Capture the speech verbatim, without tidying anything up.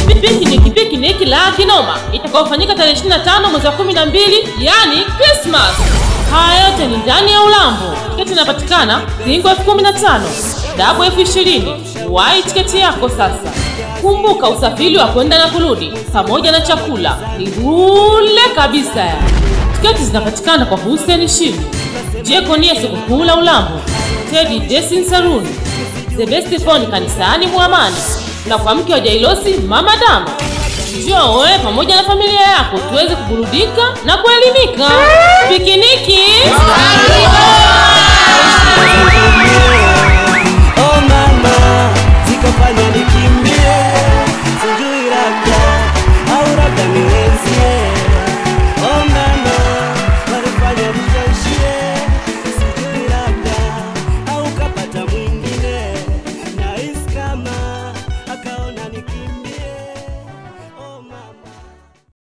Pikiniki pikiniki la kinoma itakaofanyika tarehe ishirini na tano mwezi wa kumi na mbili, yani Christmas. Haya yote ni ndani ya Ulambo. Tiketi inapatikana shilingi elfu kumi na tano, dabu elfu ishirini. Wahi tiketi yako sasa. Kumbuka usafiri wa kwenda na kurudi pamoja na chakula ni bure kabisa. Tiketi zinapatikana kwa Hussein Shimu, Jekonia Sikukuu la Ulambo, Teddy Dressing Saloon, The Best Phone kanisani Muamani, na kwa mke wa Jailosi Mama Dama. Njoo wewe pamoja na familia yako tuweze kuburudika na kuelimika. Pikiniki.